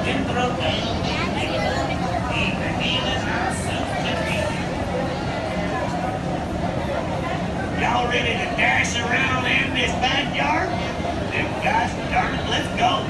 can throw down even healing ourselves to dream. Y'all ready to dash around in this backyard? Then gosh darn it, let's go.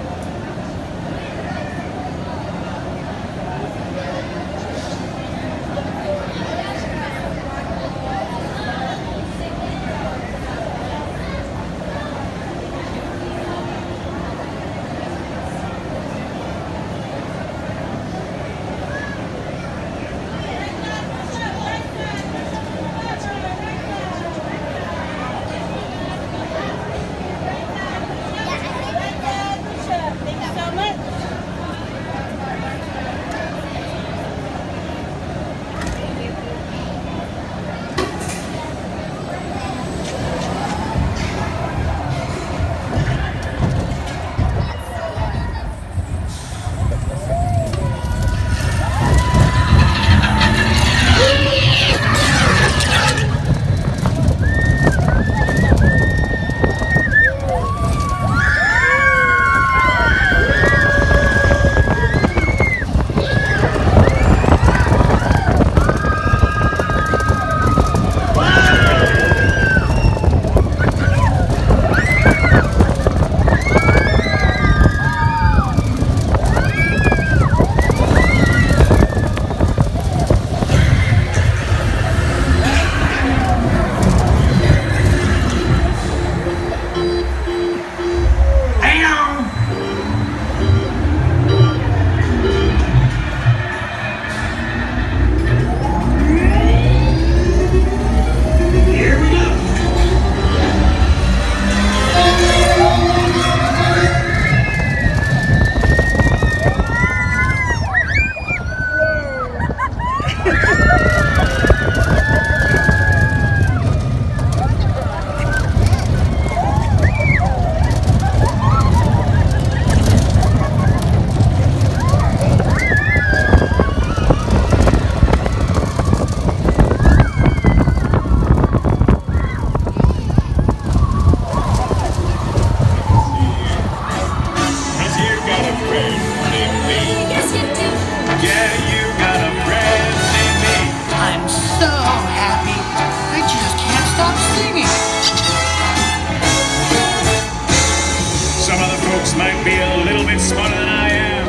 Might be a little bit smarter than I am.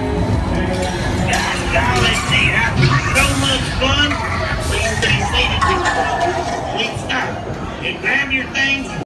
Gosh, golly, gee, that was so much fun. Please stay seated. Please stop and grab your things.